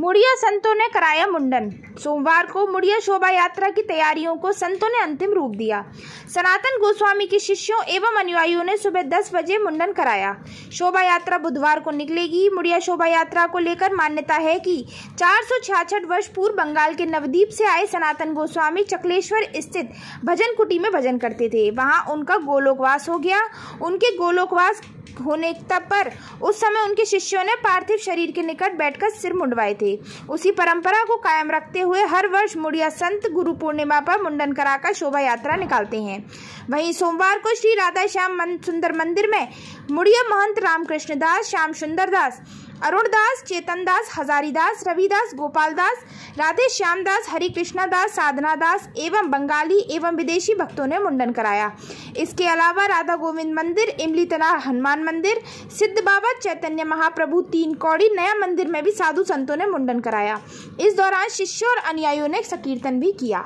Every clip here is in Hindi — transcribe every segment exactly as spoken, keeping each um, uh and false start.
मुड़िया संतों ने कराया मुंडन। सोमवार को मुड़िया शोभा यात्रा की तैयारियों को संतों ने अंतिम रूप दिया। सनातन गोस्वामी के शिष्यों एवं अनुयायियों ने सुबह दस बजे मुंडन कराया। शोभा यात्रा बुधवार को निकलेगी। मुड़िया शोभा यात्रा को लेकर मान्यता है कि चार सौ छियासठ वर्ष पूर्व बंगाल के नवद्वीप से आए सनातन गोस्वामी चकलेश्वर स्थित भजन कुटी में भजन करते थे। वहां उनका गोलोकवास हो गया। उनके गोलोकवास होने पर उस समय उनके शिष्यों ने पार्थिव शरीर के निकट बैठकर सिर मुंडवाए थे। उसी परंपरा को कायम रखते हुए हर वर्ष मुड़िया संत गुरु पूर्णिमा पर मुंडन कराकर शोभा यात्रा निकालते हैं। वहीं सोमवार को श्री राधा श्याम सुंदर मंदिर में मुड़िया महंत रामकृष्ण दास, श्याम सुंदर दास, अरुण दास, चेतन दास, हजारी दास, रविदास, गोपाल दास, राधे श्याम दास, हरि कृष्णा दास, साधना दास एवं बंगाली एवं विदेशी भक्तों ने मुंडन कराया। इसके अलावा राधा गोविंद मंदिर, इमली तला हनुमान मंदिर, सिद्ध बाबा, चैतन्य महाप्रभु, तीन कौड़ी नया मंदिर में भी साधु संतों ने मुंडन कराया। इस दौरान शिष्यों और अनुयायियों ने संकीर्तन भी किया।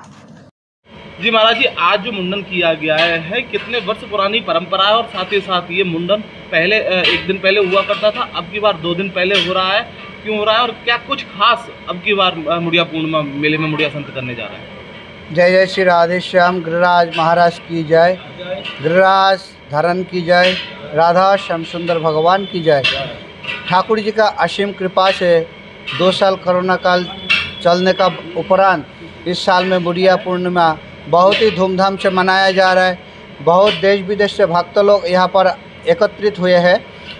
जी महाराज जी, आज जो मुंडन किया गया है कितने वर्ष पुरानी परंपरा है और साथ ही साथ ये मुंडन पहले एक दिन पहले हुआ करता था, अब की बार दो दिन पहले हो रहा है, क्यों हो रहा है और क्या कुछ खास अब की बार मुड़िया पूर्णिमा मेले में मुड़िया संत करने जा रहे हैं? जय जय श्री राधे श्याम गिरिराज महाराज की जय, गिरिराज धरन की जय, राधा श्याम सुंदर भगवान की जय। ठाकुर जी का असीम कृपा से दो साल कोरोना काल चलने का उपरांत इस साल में मुड़िया पूर्णिमा बहुत ही धूमधाम से मनाया जा रहा है। बहुत देश विदेश से भक्त लोग यहाँ पर एकत्रित हुए हैं।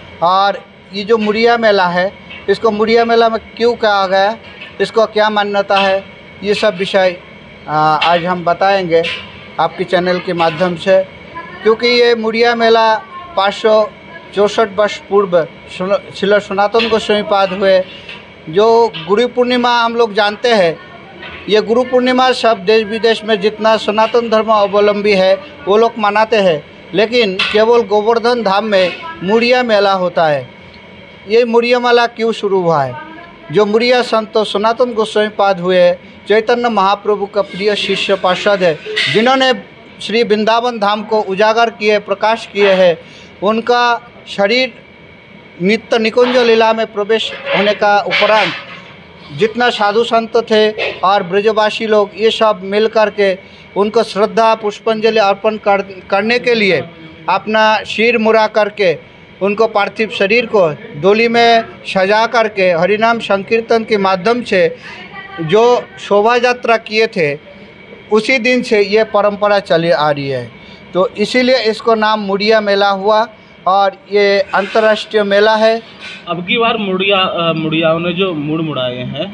और ये जो मुड़िया मेला है, इसको मुड़िया मेला में क्यों कहा गया, इसको क्या मान्यता है, ये सब विषय आज हम बताएंगे आपके चैनल के माध्यम से। क्योंकि ये मुड़िया मेला पाँच सौ चौंसठ वर्ष पूर्व श्री सनातन गोस्वामी पाद हुए। जो गुरु पूर्णिमा हम लोग जानते हैं, ये गुरु पूर्णिमा सब देश विदेश में जितना सनातन धर्म अवलंबी है वो लोग मनाते हैं, लेकिन केवल गोवर्धन धाम में मुड़िया मेला होता है। ये मुड़िया मेला क्यों शुरू हुआ है? जो मुड़िया संत सनातन गोस्वामी पाद हुए चैतन्य महाप्रभु का प्रिय शिष्य पार्षद है, जिन्होंने श्री वृंदावन धाम को उजागर किए, प्रकाश किए हैं, उनका शरीर नित्य निकुंज लीला में प्रवेश होने का उपरांत जितना साधु संत थे और ब्रजवासी लोग ये सब मिल कर के उनको श्रद्धा पुष्पांजलि अर्पण कर, करने के लिए अपना सिर मुड़ा करके उनको पार्थिव शरीर को डोली में सजा करके हरिनाम संकीर्तन के माध्यम से जो शोभा यात्रा किए थे, उसी दिन से ये परंपरा चली आ रही है। तो इसीलिए इसको नाम मुड़िया मेला हुआ और ये अंतर्राष्ट्रीय मेला है। अब की बार मुड़िया मुड़ियाओं ने जो मुड़ मुड़ाए हैं,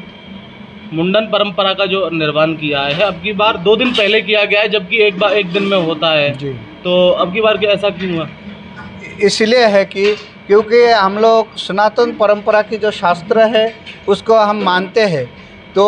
मुंडन परंपरा का जो निर्माण किया है, अब की बार दो दिन पहले किया गया है, जबकि एक बार एक दिन में होता है जी। तो अब की बार क्या ऐसा क्यों हुआ? इसलिए है कि क्योंकि हम लोग सनातन परंपरा की जो शास्त्र है उसको हम मानते हैं। तो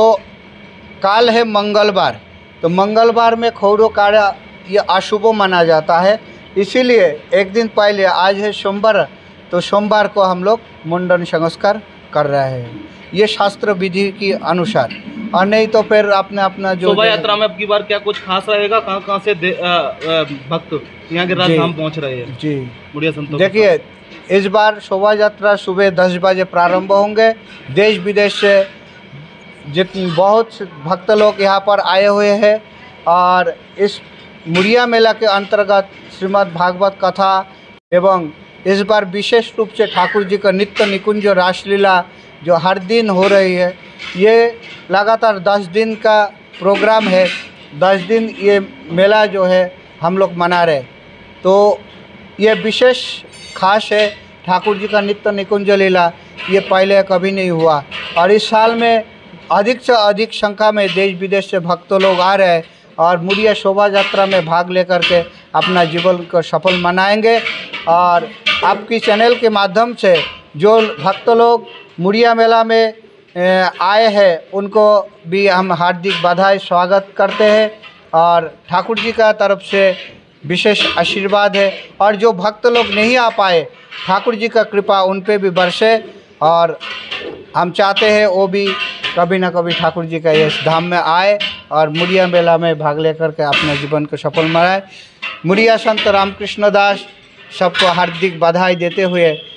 काल है मंगलवार, तो मंगलवार में खौरो कार्य ये अशुभ माना जाता है, इसीलिए एक दिन पहले, आज है सोमवार, तो सोमवार को हम लोग मुंडन संस्कार कर रहे हैं, ये शास्त्र विधि के अनुसार। और नहीं तो फिर अपने अपना जो शोभा यात्रा में अब की बार क्या कुछ खास रहेगा? कहाँ कहाँ से भक्त यहाँ के राजधाम पहुँच रहे हैं जी मुड़िया संतों? देखिए, इस बार शोभा यात्रा सुबह दस बजे प्रारंभ होंगे। देश विदेश से जितने बहुत भक्त लोग यहाँ पर आए हुए हैं। और इस मुड़िया मेला के अंतर्गत श्रीमद् भागवत कथा एवं इस बार विशेष रूप से ठाकुर जी का नित्य निकुंज रासलीला जो हर दिन हो रही है, ये लगातार दस दिन का प्रोग्राम है। दस दिन ये मेला जो है हम लोग मना रहे, तो ये विशेष खास है। ठाकुर जी का नित्य निकुंज लीला ये पहले कभी नहीं हुआ। और इस साल में अधिक से अधिक संख्या में देश विदेश से भक्त लोग आ रहे हैं और मुड़िया शोभा यात्रा में भाग लेकर के अपना जीवन को सफल मनाएंगे। और आपकी चैनल के माध्यम से जो भक्त लोग मुड़िया मेला में आए हैं, उनको भी हम हार्दिक बधाई स्वागत करते हैं। और ठाकुर जी का तरफ से विशेष आशीर्वाद है। और जो भक्त लोग नहीं आ पाए, ठाकुर जी का कृपा उन पे भी बरसे। और हम चाहते हैं वो भी कभी ना कभी ठाकुर जी का इस धाम में आए और मुड़िया मेला में भाग लेकर के अपने जीवन को सफल मनाए। मुड़िया संत रामकृष्ण दास सबको हार्दिक बधाई देते हुए